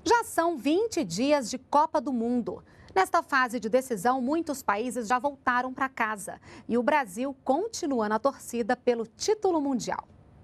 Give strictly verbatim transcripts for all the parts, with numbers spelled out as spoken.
Já são vinte dias de Copa do Mundo. Nesta fase de decisão, muitos países já voltaram para casa. E o Brasil continua na torcida pelo título mundial.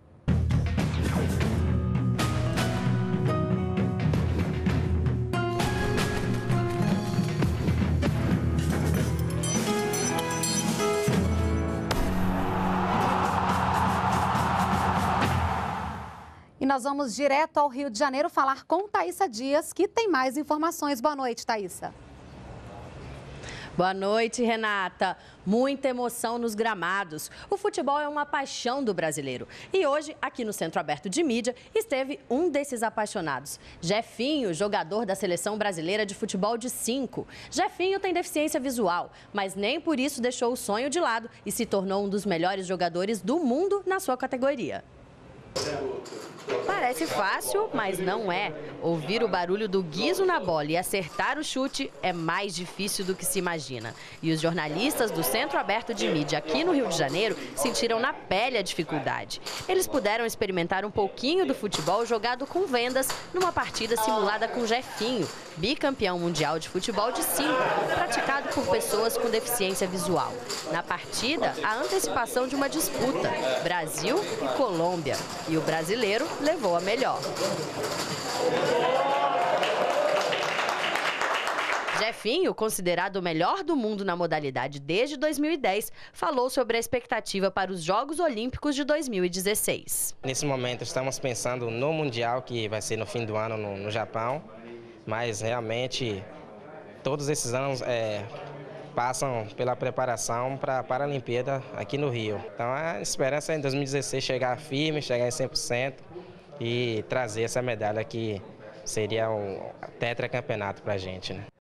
E nós vamos direto ao Rio de Janeiro falar com Thaísa Dias, que tem mais informações. Boa noite, Thaísa. Boa noite, Renata. Muita emoção nos gramados. O futebol é uma paixão do brasileiro. E hoje, aqui no Centro Aberto de Mídia, esteve um desses apaixonados. Jefinho, jogador da Seleção Brasileira de Futebol de cinco. Jefinho tem deficiência visual, mas nem por isso deixou o sonho de lado e se tornou um dos melhores jogadores do mundo na sua categoria. Parece fácil, mas não é. Ouvir o barulho do guizo na bola e acertar o chute é mais difícil do que se imagina. E os jornalistas do Centro Aberto de Mídia aqui no Rio de Janeiro sentiram na pele a dificuldade. Eles puderam experimentar um pouquinho do futebol jogado com vendas numa partida simulada com Jefinho, bicampeão mundial de futebol de cinco, praticado por pessoas com deficiência visual. Na partida, a antecipação de uma disputa, Brasil e Colômbia. E o brasileiro levou a melhor. Jefinho, considerado o melhor do mundo na modalidade desde dois mil e dez, falou sobre a expectativa para os Jogos Olímpicos de dois mil e dezesseis. Nesse momento estamos pensando no Mundial, que vai ser no fim do ano no, no Japão, mas realmente todos esses anos é, passam pela preparação para a Paralimpíada aqui no Rio. Então a esperança é em dois mil e dezesseis chegar firme, chegar em cem por cento e trazer essa medalha que seria um tetracampeonato para a gente, né?